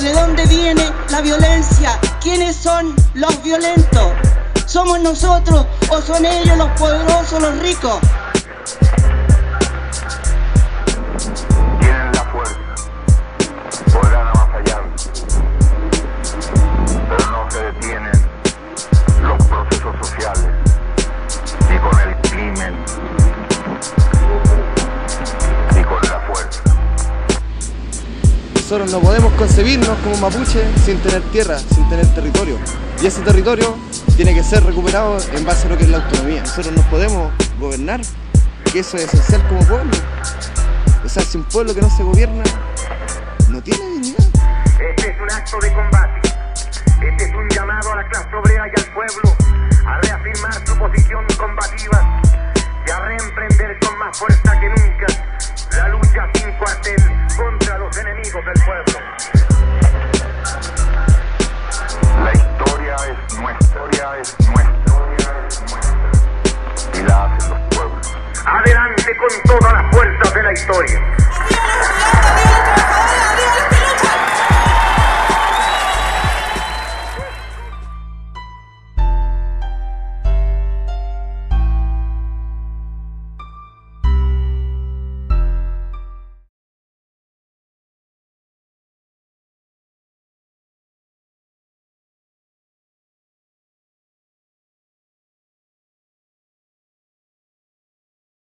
¿de dónde viene la violencia? ¿Quiénes son los violentos? ¿Somos nosotros o son ellos los poderosos, los ricos? Tienen la fuerza, podrán avasallar, pero no se detienen los procesos sociales, ni con el crimen, ni con la fuerza. Nosotros no podemos concebirnos como mapuche sin tener tierra, sin tener territorio. Y ese territorio tiene que ser recuperado en base a lo que es la autonomía. Nosotros nos podemos gobernar, que eso es esencial como pueblo. O sea, si un pueblo que no se gobierna no tiene dignidad. Este es un acto de combate. Este es un llamado a la clase obrera y al pueblo a reafirmar su posición combativa y a reemprender con más fuerza que nunca la lucha sin cuartel contra los enemigos del pueblo. La historia es nuestra, y la hacen los pueblos. Adelante con todas las fuerzas de la historia.